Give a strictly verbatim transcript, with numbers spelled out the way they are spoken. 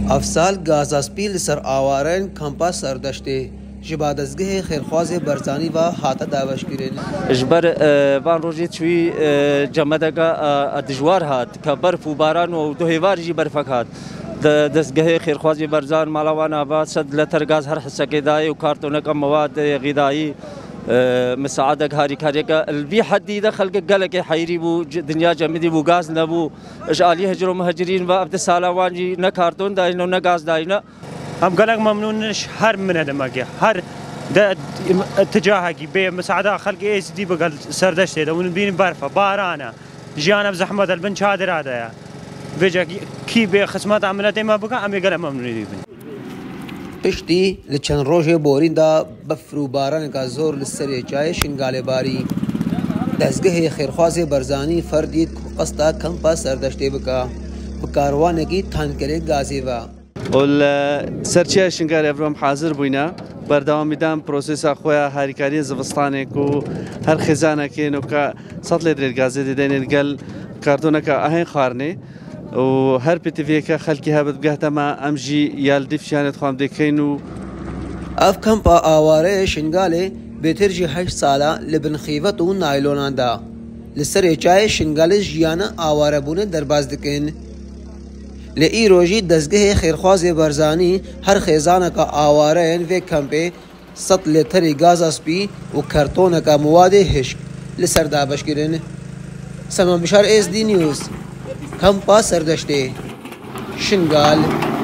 افسال گازاسپی لسر آوارن کمپا سردشته جبا دزگه خیرخواز برزانی و هاتا داوش کرن اجبر وان روجی چوی جمدگا دجوار هات که برف و باران و دو هیوار جی برفک هات دزگه خیرخواز برزان مالاوان آباد صد لتر گاز هر حصه كداي وكارتونك مواد غذائي مساعدك هاري كاريكا البي حدي دخل قالك حيري بو دنيا جمدي بو غاز نبو اجالي هجروا مهاجرين وابد السالاوان جي نا كارتون داينا نا غاز داينا ام قالك ممنونش هر من دماغي هر ده اتجاهك بمساعده خلق ايس دي بقال سردشتي ده ونبين برفه بارانا جانا بزحمه البن شادر هذا بيجا كي بخصمات عملت ما بقى ام قال ممنونين پشتی لچن روژه بورین دا بفرو باران کا زور لسر چای شنگال باری دزگه خیرخواز برزانی فردید قصدا کمپا سردشته بکا بکاروانه کی تانکره گازی و ول سرچه شنگال افرام حاضر بوینا بردوام میدم پروسس خویا هریکاری زوستانه کو هر خزانه که نو کا سطل در گازی دیدن گل کارتونه کا اهن خارنه و هر بتفيه كخلكي هابت بقهتا ما امجي يالدف شانت خام ديكينو اف كمبا آواره شنگاله بترجي هشت سالا لبن خيفت و نايلونان دا لسر چای شنگال جيانا آواره بونه درباز دكين لئي روجي دزگه خيرخواز برزاني هر خيزانا کا آواره و كمپه ست لتر گازاسپي و كرتون کا مواد هشك لسر دابش گرن سما بشار اس دي نيوز کمپا سردشته شنگال